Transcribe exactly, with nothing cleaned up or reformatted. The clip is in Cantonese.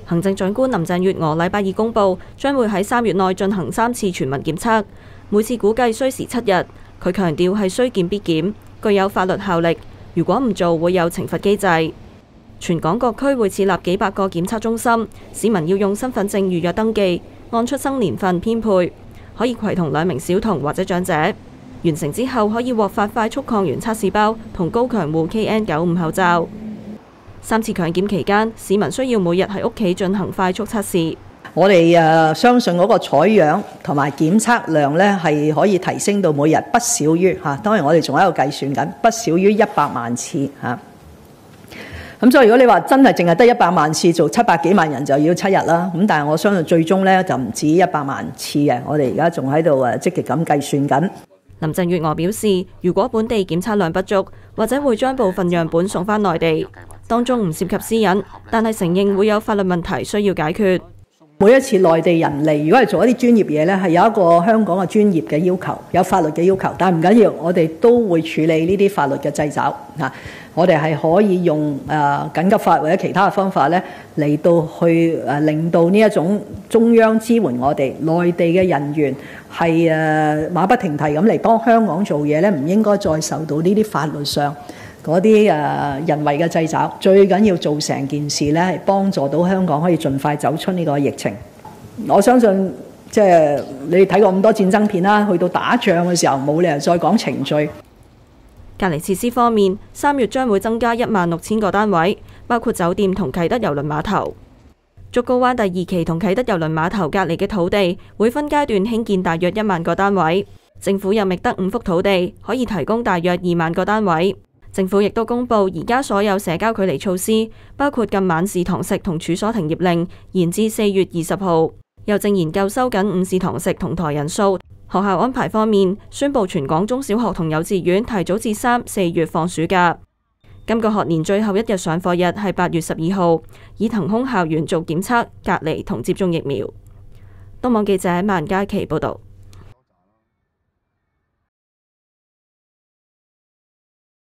行政長官林鄭月娥禮拜二公布，將會喺三月內進行三次全民檢測，每次估計需時七日。佢強調係需檢必檢，具有法律效力。如果唔做，會有懲罰機制。全港各區會設立幾百個檢測中心，市民要用身份證預約登記，按出生年份編配，可以攜同兩名小童或者長者。完成之後可以獲發快速抗原測試包同高強護 K N 九十五口罩。三次強檢期間，市民需要每日喺屋企進行快速測試。 我哋誒相信嗰個採樣同埋檢測量咧係可以提升到每日不少於嚇，當然我哋仲喺度計算緊，不少於一百萬次嚇。咁所以如果你話真係淨係得一百萬次做七百幾萬人就要七日啦。咁但係我相信最終咧就唔止一百萬次嘅，我哋而家仲喺度誒積極咁計算緊。 林鄭月娥表示，如果本地檢測量不足，或者會將部分樣本送返內地，當中唔涉及私隱，但係承認會有法律問題需要解決。 每一次內地人嚟，如果係做一啲專業嘢咧，係有一個香港嘅專業嘅要求，有法律嘅要求，但係唔緊要，我哋都會處理呢啲法律嘅掣肘嚇。我哋係可以用誒、呃、緊急法或者其他嘅方法咧嚟到去誒、呃、令到呢一種中央支援我哋內地嘅人員係誒、呃、馬不停蹄咁嚟幫香港做嘢咧，唔應該再受到呢啲法律上嗰啲誒人為嘅掣肘。最緊要做成件事咧，係幫助到香港可以盡快走出呢個疫情。我相信即係你睇過咁多戰爭片啦，去到打仗嘅時候冇理由再講程序。 隔離設施方面，三月將會增加一萬六千個單位，包括酒店同啟德郵輪碼頭。竹篙灣第二期同啟德郵輪碼頭隔離嘅土地會分階段興建大約一萬個單位。政府又覓得五幅土地，可以提供大約二萬個單位。政府亦都公布而家所有社交距離措施，包括禁晚市堂食同處所停業令，延至四月二十號。又正研究收緊午市堂食同台人數。學校安排方面，宣布全港中小學同幼稚園提早至三、四月放暑假。今個學年最後一日上課日係八月十二號，以騰空校園做檢測、隔離同接種疫苗。東網記者萬嘉琪報導。